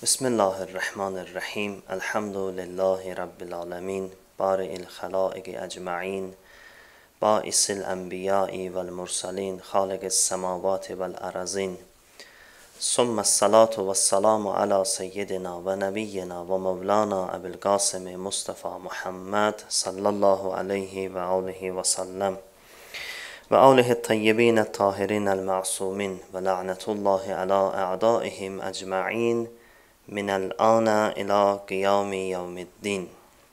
Bismillahirrahmanirrahim. Elhamdülillahi Rabbil alemin. Bari'il halaiki ecma'in. Baisil enbiyai vel mursalin. Haligis semavati vel arazin. Summa salatu ve selamu ala seyyidina ve nebiyyina ve mevlana Ebil Qasimi Mustafa Muhammed sallallahu aleyhi ve alihi ve sellem. Ve alihi tayyibine tahirinel ma'sumin ve la'netullahi ala a'daihim ecma'in. Minel ana ila qiyami yevmiddin.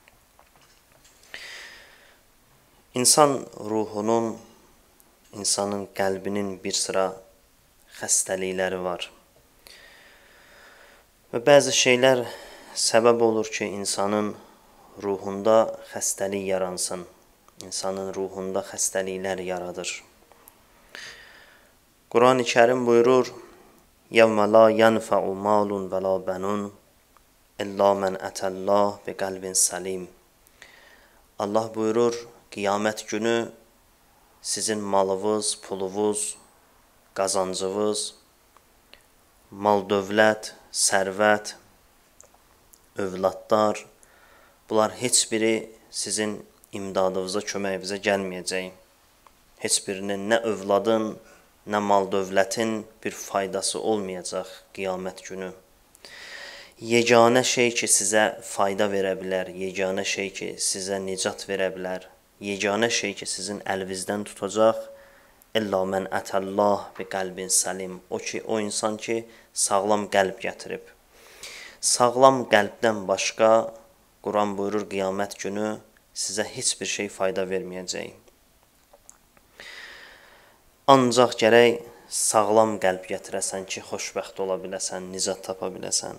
İnsan ruhunun, insanın qəlbinin bir sıra xəstəlikləri var. Və bəzi şeylər səbəb olur ki, insanın ruhunda xəstəlik yaransın. İnsanın ruhunda xəstəliklər yaradır. Quran-ı Kərim buyurur: يَوْمَ لَا يَنْفَعُ مَالٌ وَلَا بَنُونَ إِلَّا مَنْ أَتَى اللّٰهَ بِقَلْبٍ سَلِيمٍ. Allah buyurur, qiyamət günü sizin malınız, pulunuz, qazancınız, mal-dövlət, sərvət, övladlar, bunlar heç biri sizin imdadınıza, köməyinizə gəlməyəcək. Heç birinin nə övladın, nə mal-dövlətin bir faydası olmayacaq qiyamət günü. Yeganə şey ki, sizə fayda verə bilər, yeganə şey ki, sizə nicat verə bilər, yeganə şey ki, sizin əlinizdən tutacaq, İlla mən ətəllah bi qəlbin səlim. O ki, o insan ki, sağlam qəlb gətirib. Sağlam qəlbdən başqa, Quran buyurur, qiyamət günü sizə heç bir şey fayda verməyəcək. Ancaq gərək sağlam qəlb gətirəsən ki, xoşbəxt ola biləsən, nicat tapa biləsən.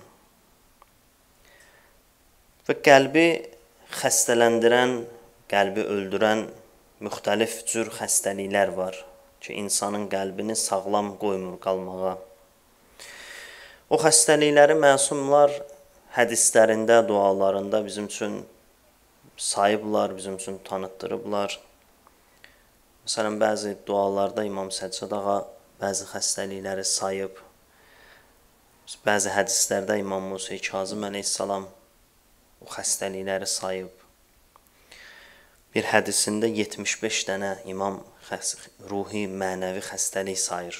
Və qəlbi xəstələndirən, qəlbi öldürən müxtəlif cür xəstəliklər var ki, insanın qəlbini sağlam qoymur qalmağa. O xəstəlikləri məsumlar hədislərində, dualarında bizim üçün sayıblar, bizim üçün tanıtdırıblar. Məsələn, bəzi dualarda İmam Səccad ağa bəzi xəstəlikləri sayıb. Bəzi hədislərdə İmam Musa Kazım əleyhissalam o xəstəlikləri sayıb. Bir hədisində 75 dənə İmam ruhi, mənəvi xəstəlik sayır.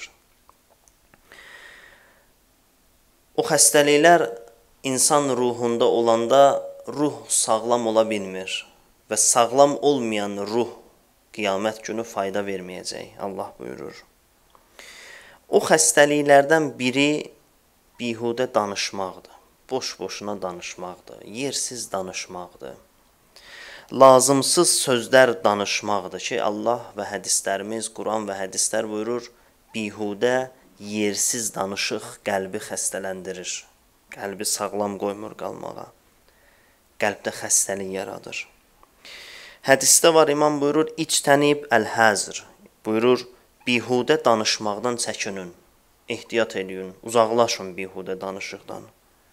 O xəstəliklər insan ruhunda olanda ruh sağlam ola bilmir və sağlam olmayan ruh qiyamət günü fayda verməyəcək, Allah buyurur. O xəstəliklərdən biri bihudə danışmaqdır, boş-boşuna danışmaqdır, yersiz danışmaqdır. Lazımsız sözlər danışmaqdır ki, Allah və hədislərimiz, Quran və hədislər buyurur, bihudə, yersiz danışıq qəlbi xəstələndirir, qəlbi sağlam qoymur qalmağa, qəlbdə xəstəlik yaradır. Hədisdə var, imam buyurur, İctənib əl-həzr, buyurur, bihudə danışmaqdan çəkinin, ehtiyat edin, uzaqlaşın bihudə danışıqdan.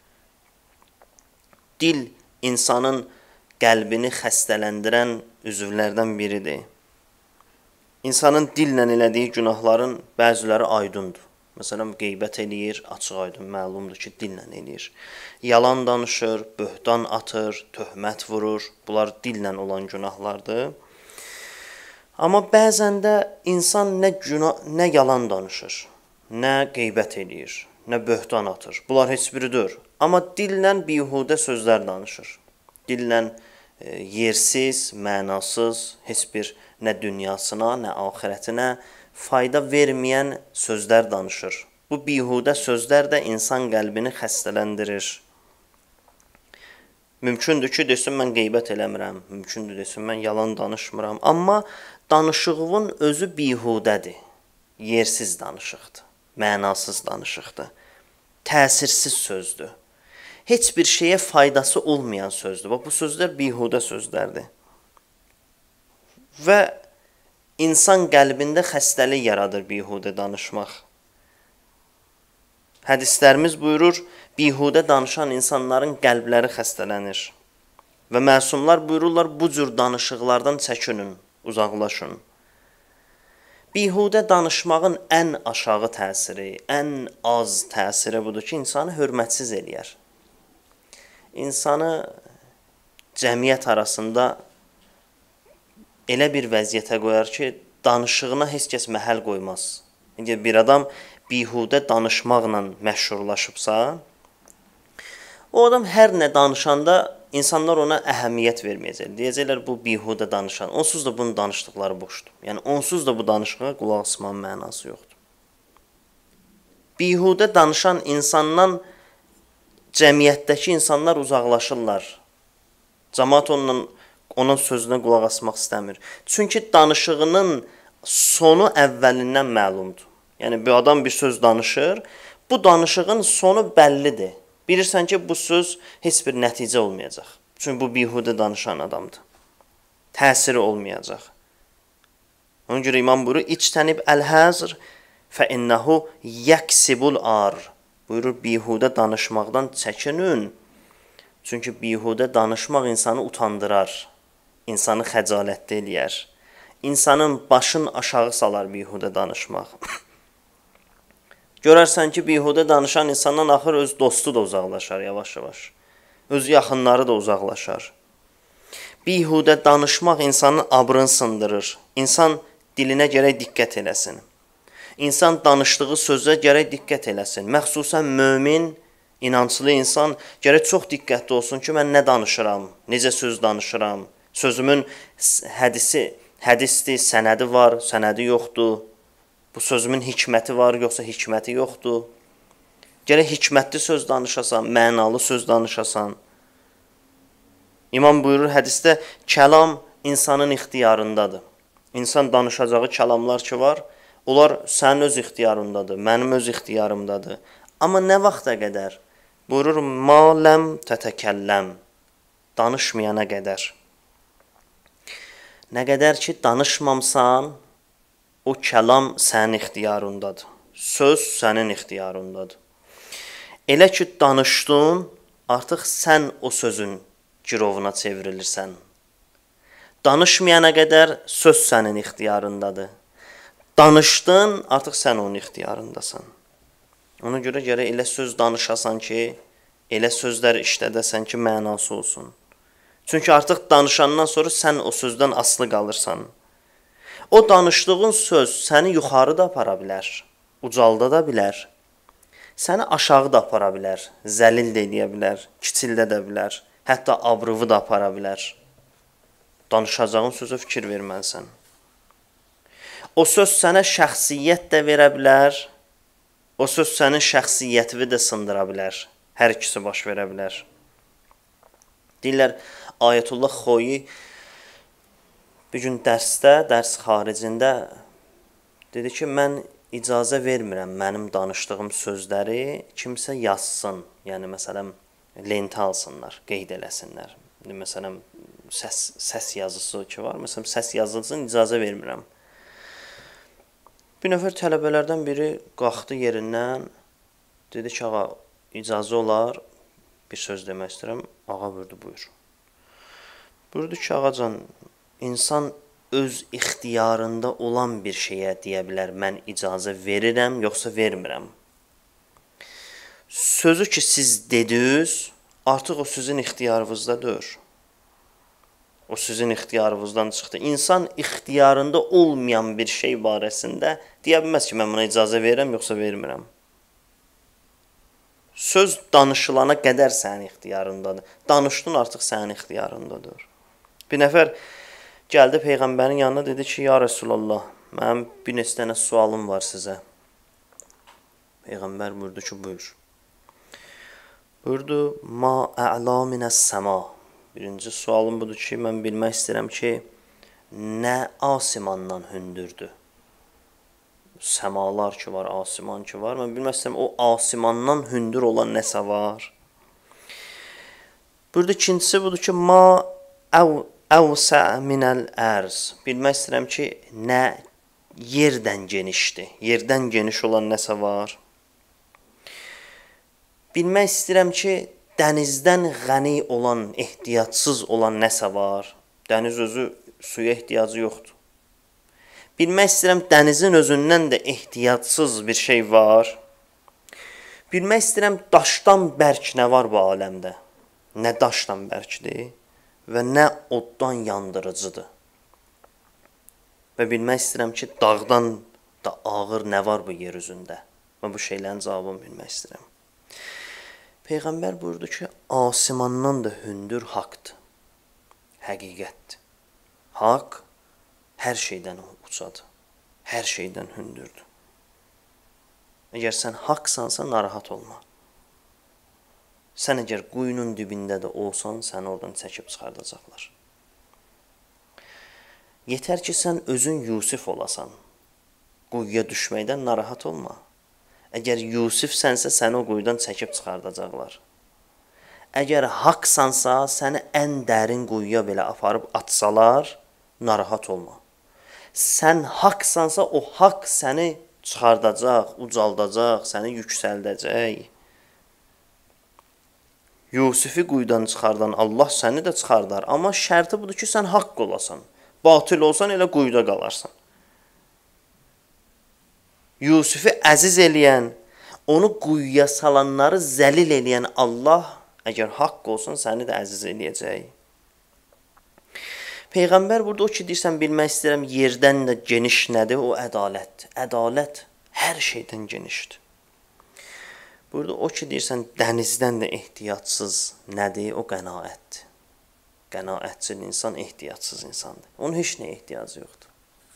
Dil insanın qəlbini xəstələndirən üzvlərdən biridir. İnsanın dillə elədiyi günahların bəziləri aydındır. Məsələn, qeybət eləyir, açıq aydın, məlumdur ki, dillə eləyir. Yalan danışır, böhtan atır, töhmət vurur. Bunlar dillə olan günahlardır. Amma bəzən də insan nə yalan danışır, nə qeybət eləyir, nə böhtan atır. Bunlar heç biridir. Amma dillə bihudə sözlər danışır. Dillə yersiz, mənasız, heç bir nə dünyasına, nə axirətinə fayda verməyən sözlər danışır. Bu bihudə sözlər də insan qəlbini xəstələndirir. Mümkündür ki, desin, mən qeybət eləmirəm, mümkündür desin, mən yalan danışmıram. Amma danışığın özü bihudədir, yersiz danışıqdır, mənasız danışıqdır, təsirsiz sözdür. Heç bir şeyə faydası olmayan sözdür. Bu sözlər bihudə sözlərdir. Və İnsan qəlbində xəstəlik yaradır bihudə danışmaq. Hədislərimiz buyurur, bihudə danışan insanların qəlbləri xəstələnir. Və məsumlar buyururlar, bu cür danışıqlardan çəkinin, uzaqlaşın. Bihudə danışmağın ən aşağı təsiri, ən az təsiri budur ki, insanı hörmətsiz eləyər. insanı cəmiyyət arasında elə bir vəziyyətə qoyar ki, danışığına heç kəs məhəl qoymaz. İndi bir adam bihudə danışmaqla məşhurlaşıbsa, o adam hər nə danışanda insanlar ona əhəmiyyət verməyəcək. Deyəcəklər, bu bihudə danışan. Onsuz da bunun danışdıqları boşdur. Yəni, onsuz da bu danışığa qulaq asmanın mənası yoxdur. Bihudə danışan insandan cəmiyyətdəki insanlar uzaqlaşırlar. Cəmaət onun sözünə qulaq asmaq istəmir. Çünki danışığının sonu əvvəlindən məlumdur. Yəni, bir adam bir söz danışır, bu danışığın sonu bəllidir. Bilirsən ki, bu söz heç bir nəticə olmayacaq. Çünki bu bihudə danışan adamdır. Təsiri olmayacaq. Ona görə İmam buyurur, İctənib əl-həzr fəinnəhu yəksibul ar. Buyurur, bihudə danışmaqdan çəkinin. Çünki bihudə danışmaq insanı utandırar. İnsanı xəcalətli eləyər. İnsanın başını aşağı salar bihudə danışmaq. Görərsən ki, bihudə danışan insandan axır öz dostu da uzaqlaşar yavaş-yavaş. Öz yaxınları da uzaqlaşar. Bihudə danışmaq insanın abrını sındırır. İnsan dilinə gərək diqqət eləsin. İnsan danışdığı sözə gərək diqqət eləsin. Məxsusən mömin, inanclı insan gərək çox diqqətli olsun ki, mən nə danışıram, necə söz danışıram, sözümün hədisdir, sənədi var, sənədi yoxdur. Bu sözümün hikməti var, yoxsa hikməti yoxdur. Gərək hikmətli söz danışasan, mənalı söz danışasan. İmam buyurur hədisdə, kəlam insanın ixtiyarındadır. İnsan danışacağı kəlamlar ki var, onlar sənin öz ixtiyarındadır, mənim öz ixtiyarımdadır. Amma nə vaxta qədər? Buyurur, ma ləm tətəkəlləm, danışmayana qədər. Nə qədər ki, danışmamsan, o kəlam sənin ixtiyarındadır. Söz sənin ixtiyarındadır. Elə ki, danışdın, artıq sən o sözün girovuna çevrilirsən. Danışmayana qədər söz sənin ixtiyarındadır. Danışdın, artıq sən onun ixtiyarındasan. Ona görə gərək elə söz danışasan ki, elə sözlər işlədəsən ki, mənası olsun. Çünki artıq danışandan sonra sən o sözdən asılı qalırsan. O danışdığın söz səni yuxarı da apara bilər, ucalda da bilər, səni aşağı da apara bilər, zəlil də edə bilər, kiçildə də bilər, hətta abrıvı da apara bilər. Danışacağın sözə fikir verməlisən. O söz sənə şəxsiyyət də verə bilər, o söz sənin şəxsiyyətini də sındıra bilər, hər ikisi baş verə bilər. Deyirlər, Ayətullah Xoyi bir gün dərs xaricində dedi ki, mən icazə vermirəm mənim danışdığım sözləri kimsə yazsın. Yəni, məsələn, lentə alsınlar, qeyd eləsinlər. Məsələn, səs yazısı ki var, məsələn, səs yazılsın, icazə vermirəm. Bir nəfər tələbələrdən biri qalxdı yerindən, dedi ki, ağa, icazə olar, bir söz demək istəyirəm, ağa buyurdu, buyur. Buyurdu ki, ağacan, İnsan öz ixtiyarında olan bir şeyə deyə bilər, mən icazə verirəm, yoxsa vermirəm. Sözü ki, siz dediniz, artıq o sizin ixtiyarınızdadır. O sizin ixtiyarınızdan çıxdı. İnsan ixtiyarında olmayan bir şey barəsində deyə bilməz ki, mən buna icazə verirəm, yoxsa vermirəm. Söz danışılana qədər sənin ixtiyarındadır. Danışdın, artıq sənin ixtiyarındadır. Bir nəfər gəldi Peyğəmbərin yanına, dedi ki, ya Rəsulallah, mənim bir neçə dənə sualım var sizə. Peyğəmbər buyurdu ki, buyur. Buyurdu, ma ə'la minəs səma. Birinci sualım budur ki, mən bilmək istəyirəm ki, nə asimandan hündürdür? Səmalar ki var, asiman ki var. Mən bilmək istəyirəm, o asimandan hündür olan nəsə var. Buyurdu, ikincisi budur ki, ma əvsə minəl ərz. Bilmək istəyirəm ki, nə yerdən genişdir? Yerdən geniş olan nəsə var? Bilmək istəyirəm ki, dənizdən ғəni olan, ehtiyatsız olan nəsə var? Dəniz özü suya ehtiyacı yoxdur. Bilmək istəyirəm, dənizin özündən də ehtiyatsız bir şey var. Bilmək istəyirəm, daşdan bərk nə var bu aləmdə? nə daşdan bərkdir və nə oddan yandırıcıdır. Və bilmək istəyirəm ki, dağdan da ağır nə var bu yer üzündə? Və bu şeylərin cavabını bilmək istəyirəm. Peyğəmbər buyurdu ki, asimandan da hündür haqdır, həqiqətdir. Haqq hər şeydən ucadır, hər şeydən hündürdür. Əgər sən haqsansa, narahat olma. Sən əgər quyunun dibində də olsan, səni oradan çəkib çıxardacaqlar. Yetər ki, sən özün Yusif olasan, quyuya düşməkdən narahat olma. Əgər Yusif sənsə, səni o quyudan çəkib çıxardacaqlar. Əgər haqsansa, səni ən dərin quyuya belə aparıb atsalar, narahat olma. Sən haqsansa, o haqq səni çıxardacaq, ucaldacaq, səni yüksəldəcək. Yusifi quyudan çıxardan Allah səni də çıxardar. Amma şərti budur ki, sən haqq olasan. Batil olsan, elə quyuda qalarsan. Yusifi əziz eləyən, onu quyuya salanları zəlil eləyən Allah, əgər haqq olsun, səni də əziz eləyəcək. Peyğəmbər burada o ki, deyirsən, bilmək istəyirəm, yerdən də geniş nədir? O ədalətdir. Ədalət hər şeydən genişdir. Burada o ki, deyirsən, dənizdən də ehtiyatsız nədir? O qənaətdir. Qənaətçil insan ehtiyatsız insandır. Onun heç nəyə ehtiyacı yoxdur.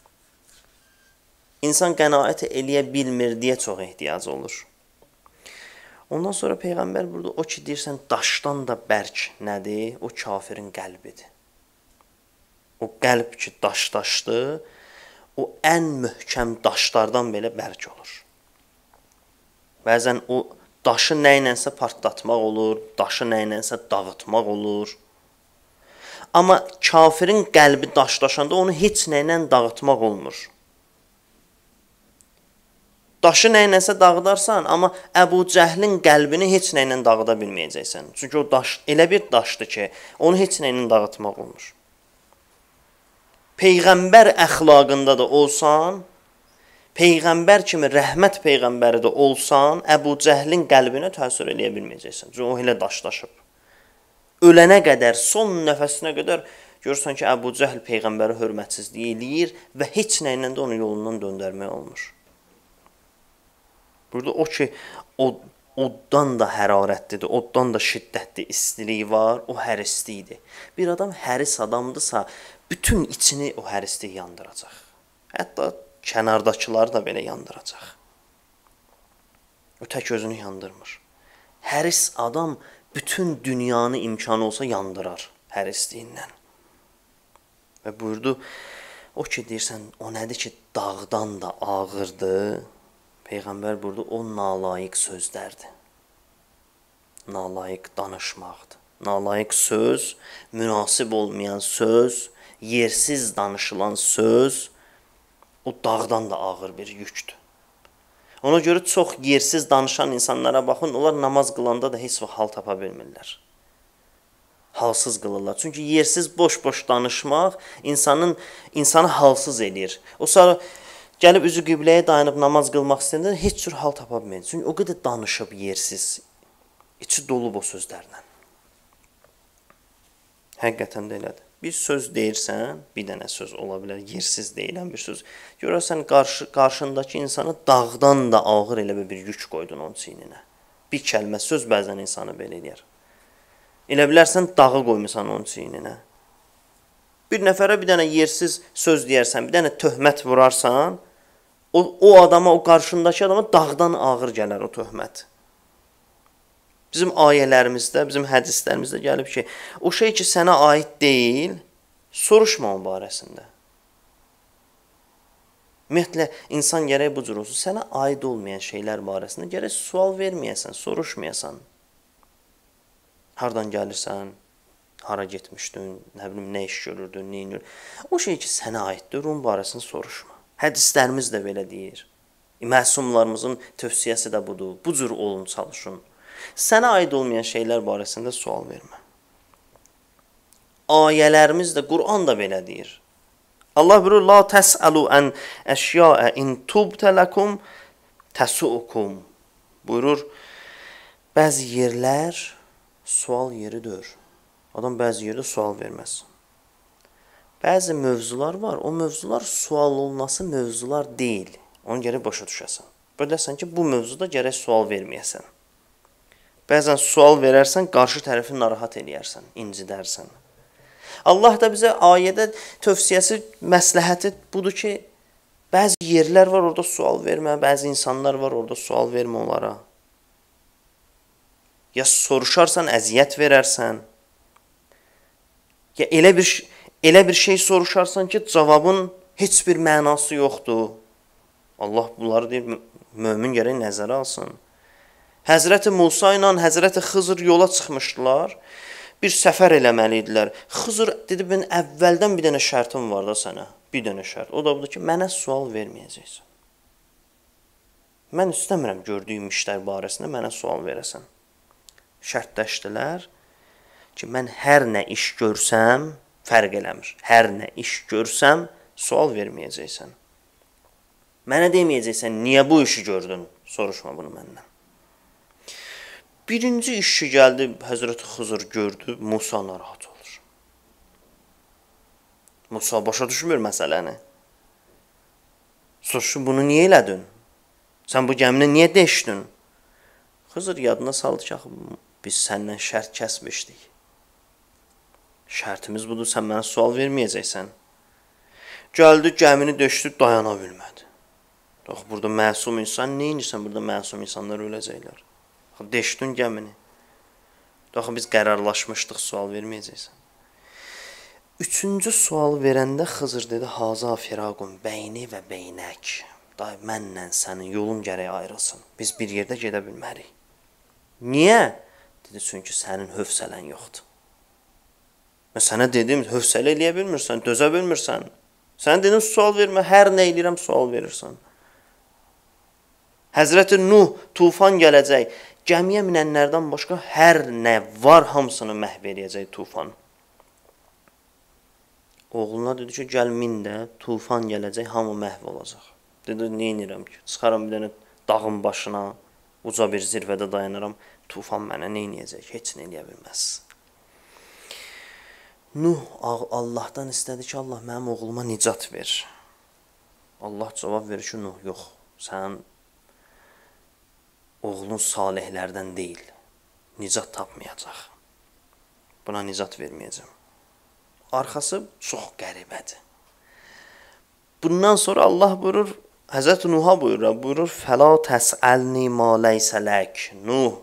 İnsan qənaət eləyə bilmir deyə çox ehtiyacı olur. Ondan sonra Peyğəmbər burada o ki, deyirsən, daşdan da bərk nədir? O kafirin qəlbidir. O qəlb ki, daşdır, o ən möhkəm daşlardan belə bərk olur. Bəzən o daşı nə ilənsə partlatmaq olur, daşı nə ilənsə dağıtmaq olur. Amma kafirin qəlbi daşlaşanda onu heç nə ilə dağıtmaq olmur. Daşı nə ilənsə dağıdarsan, amma Əbu Cəhlin qəlbini heç nə ilə dağıda bilməyəcəksən. Çünki o daş elə bir daşdır ki, onu heç nə ilə dağıtmaq olmur. Peyğəmbər əxlaqında da olsan, Peyğəmbər kimi rəhmət Peyğəmbəri də olsan, Əbu Cəhlin qəlbinə təsir eləyə bilməyəcəksən. Çünki o elə daşlaşıb. Ölənə qədər, son nəfəsinə qədər görürsən ki, Əbu Cəhl Peyğəmbəri hörmətsizliyi eləyir və heç nə ilə də onu yolundan döndərmək olmur. Burada o ki, oddan da hərarətlidir, oddan da şiddətli istiliyi var, o hərislidir. Bir adam həris adamdırsa, bütün içini o hərislik yandıracaq. Hətta kənardakıları da belə yandıracaq. O tək özünü yandırmır. Həris adam bütün dünyanı imkanı olsa yandırar hərisliyindən. Və buyurdu, o ki, deyirsən, o nədir ki, dağdan da ağırdır. Peyğəmbər burada o nalayiq sözlərdir. Nalayiq danışmaqdır. Nalayiq söz, münasib olmayan söz, yersiz danışılan söz, o dağdan da ağır bir yükdür. Ona görə çox yersiz danışan insanlara baxın, onlar namaz qılanda da heç vaxt hal tapa bilmirlər. Halsız qılırlar. Çünki yersiz boş-boş danışmaq insanı halsız eləyir. O sonra gəlib üzü qibləyə dayanıb namaz qılmaq istəyəndə heç cür hal tapa bilməyir. Çünki o qədər danışıb yersiz, içi dolub o sözlərlə. Həqiqətən də elədir. Bir söz deyirsən, bir dənə söz ola bilər, yersiz deyilən bir söz. Görürsən, qarşındakı insana dağdan da ağır elə bir yük qoydun onun çiyninə. Bir kəlmə söz bəzən insanı belə eləyər. Elə bilərsən, dağı qoymusan onun çiyninə. Bir nəfərə bir dənə yersiz söz deyərsən, bir dənə töhmət vurarsan, o adama, o qarşındakı adama dağdan ağır gələr o töhmət. Bizim ayələrimizdə, bizim hədislərimizdə gəlib ki, o şey ki, sənə aid deyil, soruşma onun barəsində. Ümumiyyətlə, insan gərək bu cür olsun. Sənə aid olmayan şeylər barəsində gərək sual verməyəsən, soruşmayasan. Hardan gəlirsən, hara getmişdin, nə bilim, nə iş görürdün, nə inir. O şey ki, sənə aiddir, onun barəsində soruşma. Hədislərimiz də belə deyir. Məsumlarımızın tövsiyəsi də budur. Bu cür olun, çalışın. Sənə aid olmayan şeylər barəsində sual vermə. Ayələrimiz də, Qur'an da belə deyir. Allah buyurur, la təsəlu ən əşyaə in tubtələkum təsuukum. Buyurur, bəzi yerlər sual yeridir. Adam bəzi yerdə sual verməz. Bəzi mövzular var, o mövzular sual olması mövzular deyil. Onu gərək başa düşəsən. Biləsən ki, bu mövzuda gərək sual verməyəsən. Bəzən sual verərsən, qarşı tərəfi narahat eləyərsən, incidərsən. Allah da bizə ayədə tövsiyəsi, məsləhəti budur ki, bəzi yerlər var, orada sual vermə, bəzi insanlar var, orada sual vermə onlara. Ya soruşarsan, əziyyət verərsən. Ya elə bir şey soruşarsan ki, cavabın heç bir mənası yoxdur. Allah bunları deyir, mömin gərək nəzərə alsın. Həzrəti Musa ilə Həzrəti Xızır yola çıxmışdılar. Bir səfər eləməli idilər. Xızır dedi, mən əvvəldən bir dənə şərtim var da sənə. Bir dənə şərt. O da budur ki, mənə sual verməyəcəksən. Mən istəmirəm gördüyüm işlər barəsində mənə sual verəsən. Şərtləşdilər ki, mən hər nə iş görsəm, fərq eləmir. Hər nə iş görsəm, sual verməyəcəksən. Mənə deməyəcəksən, niyə bu işi gördün? Soruşma bunu məndən. Birinci işçi gəldi, Həzrəti Xızır gördü, Musa narahat olur. Musa başa düşmür məsələni. Soruşu, bunu niyə elədin? Sən bu gəmini niyə deşdin? Xızır yadına saldı ki, biz səndən şərt kəsmişdik. Şərtimiz budur, sən mənə sual verməyəcəksən. Gəldi, gəmini deşdi, dayana bilmədi. Burada məsum insan, neyinirsən burada məsum insanlar öləcəklər? Deşdin gəmini. Biz qərarlaşmışdıq, sual verməyəcəksən. Üçüncü sual verəndə Xızır dedi, Haza firaqun beyni və beynək. Mənlə sənin yolun gərək ayrılsın. Biz bir yerdə gedə bilmərik. Niyə? Dedi, çünki sənin hövsələn yoxdur. Mən sənə dedim, hövsələ eləyə bilmirsən, dözə bilmirsən. Sən dedin, sual vermə, hər nə eləyirəm, sual verirsən. Həzrəti Nuh, tufan gələcək. Gəmiyə minənlərdən başqa hər nə var, hamısını məhv eləyəcək tufan. Oğluna dedi ki, gəl min də, tufan gələcək, hamı məhv olacaq. Dedi, neynirəm ki? Çıxaram bir dənə dağın başına, uca bir zirvədə dayanaram, tufan mənə neyniyəcək? Heç nə eləyə bilməz. Nuh Allahdan istədi ki, Allah mənim oğluma nicat ver. Allah cavab verir ki, Nuh, yox, sən oğlun salihlərdən deyil, nicat tapmayacaq. Buna nicat verməyəcəm. Arxası çox qəribədir. Bundan sonra Allah buyurur, Həzrət Nuh'a buyurur, Fəla təsəlni ma leysə lək. Nuh,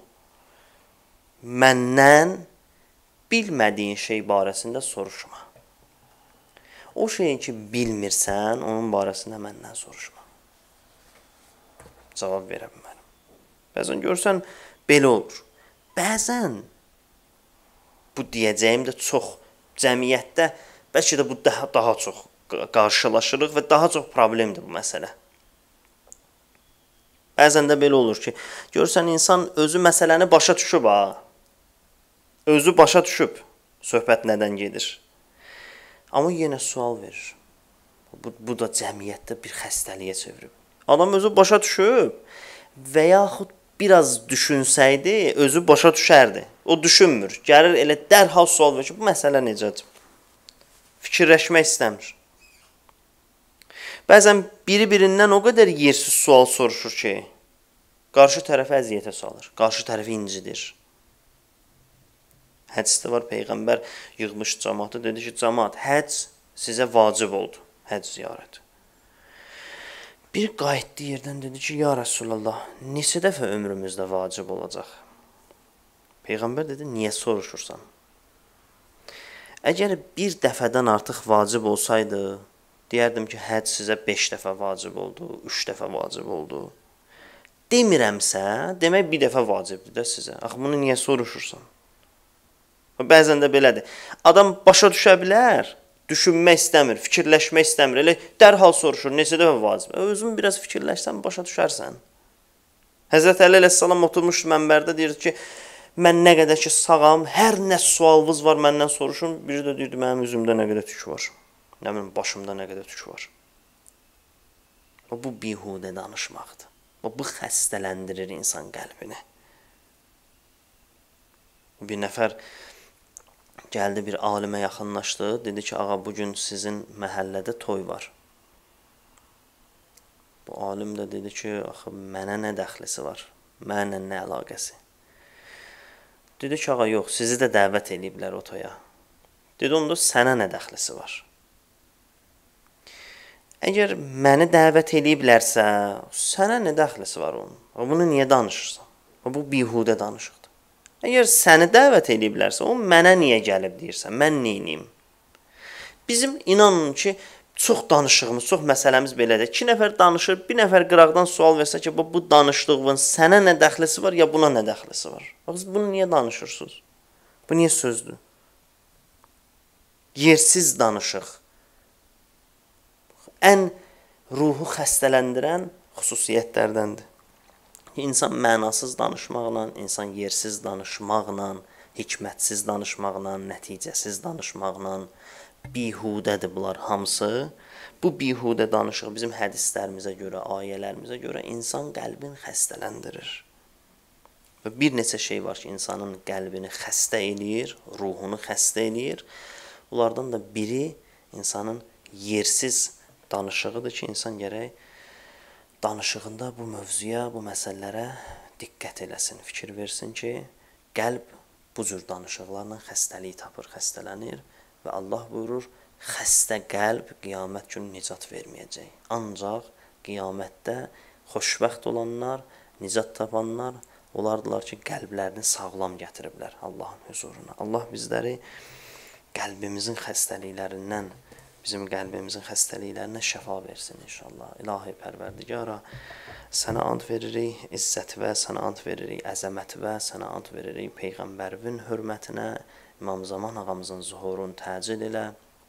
məndən bilmədiyin şey barəsində soruşma. O şeyi ki, bilmirsən, onun barəsində məndən soruşma. Cavab verə bilmərəm. Bəzən görsən, belə olur. Bəzən bu deyəcəyim də çox cəmiyyətdə, bəlkə də bu daha çox qarşılaşırıq və daha çox problemdir bu məsələ. Bəzən də belə olur ki, görsən insan özü məsələni başa düşüb, özü başa düşüb, söhbət nədən gedir. Amma yenə sual verir. Bu da cəmiyyətdə bir xəstəliyə çevirib. Adam özü başa düşüb və yaxud biraz düşünsəydi, özü başa düşərdi. O düşünmür. Gəlir elə dərhal sual verir ki, bu məsələ necədir? Fikirləşmək istəmir. Bəzən biri-birindən o qədər yersiz sual soruşur ki, qarşı tərəfi əziyyətə salır, qarşı tərəfi incidir. Hədisdə var, Peyğəmbər yığmış cəmaatı, dedi ki, cəmaat, həcc sizə vacib oldu, həcc ziyarəti. Bir qayıtdı yerdən dedi ki, ya Rəsulallah, neçə dəfə ömrümüzdə vacib olacaq? Peyğəmbər dedi, niyə soruşursan? Əgər bir dəfədən artıq vacib olsaydı, deyərdim ki, həcc sizə 5 dəfə vacib oldu, 3 dəfə vacib oldu. Demirəmsə, demək bir dəfə vacibdir də sizə. Axı, bunu niyə soruşursan? Bəzən də belədir. Adam başa düşə bilər, düşünmək istəmir, fikirləşmək istəmir. Elə dərhal soruşur, neçə dəfə vacib? Özün biraz fikirləşsən, başa düşərsən. Həzrət Əli əleyhissalam oturmuşdu mənbərdə, deyirdi ki, mən nə qədər ki sağam, hər nə sualınız var məndən soruşun. Biri də deyirdi, mənim üzümdə nə qədər tük var. Nə bilim, başımda nə qədər tük var. Bu bihudə danışmaqdır. Bu xəstələndirir insan qəlbini. Bir nəfər gəldi bir alimə yaxınlaşdı, dedi ki, ağa bugün sizin məhəllədə toy var. Bu alim də dedi ki, axı mənə nə dəxlisi var? Mənlə nə əlaqəsi? Dedi ki, ağa yox, sizi də dəvət ediblər o toya. Dedi, onda sənə nə dəxlisi var? Əgər məni dəvət ediblərsə, sənə nə dəxlisi var onun? Bunu niyə danışırsan? Bu bihudə danışıqdır. Əgər səni dəvət ediblərsə, o mənə niyə gəlib deyirsən? Mən neyniyim? Bizim inanın ki, çox danışığımız, çox məsələmiz belədir. 2 nəfər danışır, bir nəfər qıraqdan sual versə ki, bu danışdığın sənə nə dəxlisi var, ya buna nə dəxlisi var? Bax, bunu niyə danışırsınız? Bu niyə sözdür? Yersiz danışıq. Ən ruhu xəstələndirən xüsusiyyətlərdəndir. İnsan mənasız danışmaqla, insan yersiz danışmaqla, hikmətsiz danışmaqla, nəticəsiz danışmaqla, bihudədir bunlar hamısı. Bu bihudə danışıq bizim hədislərimizə görə, ayələrimizə görə insan qəlbini xəstələndirir. Və bir neçə şey var ki, insanın qəlbini xəstə eləyir, ruhunu xəstə eləyir. Bunlardan da biri insanın yersiz danışığıdır ki, insan gərək danışığında bu mövzuya, bu məsələlərə diqqət eləsin, fikir versin ki, qəlb bu cür danışıqlarla xəstəlik tapır, xəstələnir və Allah buyurur, xəstə qəlb qiyamət günü nicat verməyəcək. Ancaq qiyamətdə xoşbəxt olanlar, nicat tapanlar, onlardılar ki, qəlblərini sağlam gətiriblər Allahın huzuruna. Allah bizləri qəlbimizin xəstəliklərindən, bizim qəlbimizin xəstəliklərinə şəfa versin inşallah. İlahi Pərverdigara, sənə and veririk izzətivə, sənə and veririk əzəmətivə, sənə and veririk Peyğəmbərin hörmətinə, İmam Zaman ağamızın zuhurunu təcil elə.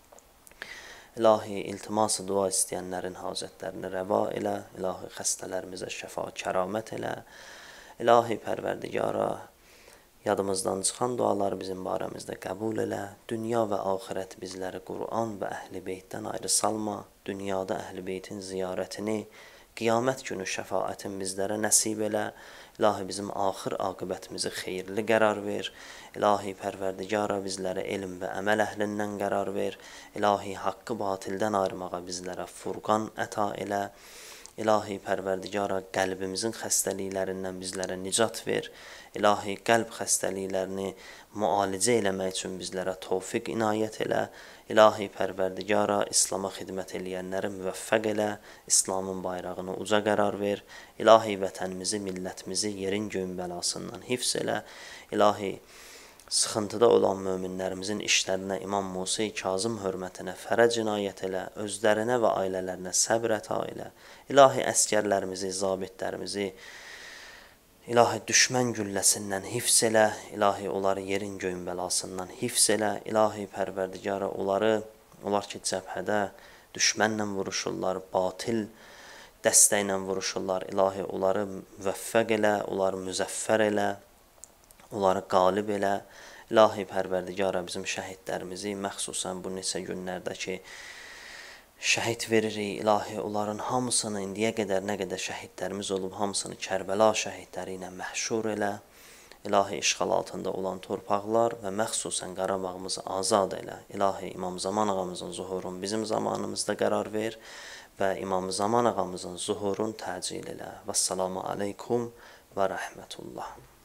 İlahi iltiması dua istəyənlərin hacətlərini rəva elə, İlahi xəstələrimizə şəfa kəramət elə. İlahi Pərverdigara, yadımızdan çıxan dualar bizim barəmizdə qəbul elə. Dünya və axirət bizləri Qur'an və Əhl-i Beytdən ayrı salma. Dünyada Əhl-i Beytin ziyarətini, qiyamət günü şəfaətin bizlərə nəsib elə. İlahi bizim axır aqibətimizi xeyirli qərar ver. İlahi Pərverdigara bizlərə elm və əməl əhlindən qərar ver. İlahi haqqı batildən ayırmağa bizlərə furqan əta elə. İlahi Pərverdigara qəlbimizin xəstəliklərindən bizlərə nicat ver. İlahi qəlb xəstəliklərini müalicə eləmək üçün bizlərə tövfiq inayət elə. İlahi Pərverdigara İslama xidmət eləyənləri müvəffəq elə. İslamın bayrağını uca qərar ver. İlahi vətənimizi, millətimizi yerin göyün bəlasından hifz elə. İlahi sıxıntıda olan möminlərimizin işlərinə İmam Musa Kazım hörmətinə fərəc inayət elə, özlərinə və ailələrinə səbr əta elə. İlahi əskərlərimizi, zabitlərimizi, İlahi düşmən gülləsindən hifz elə, İlahi onları yerin göyün bəlasından hifz elə, İlahi Pərverdigara onlar ki cəbhədə düşmənlə vuruşurlar, batil dəstəklə vuruşurlar, İlahi onları müvəffəq elə, onları müzəffər elə, onları qalib elə. İlahi Pərverdigara bizim şəhidlərimizi, məxsusən bu neçə günlərdə ki, şəhid veririk. İlahi onların hamısını, indiyə qədər nə qədər şəhidlərimiz olub, hamısını Kərbəla şəhidləri ilə məhşur elə. İlahi işğal altında olan torpaqlar və məxsusən Qarabağımızı azad elə. İlahi İmam Zaman ağamızın zuhurunu bizim zamanımızda qərar ver və İmam Zaman ağamızın zuhurunu təcil elə. Vəssalamu aleykum və rəhmətullah.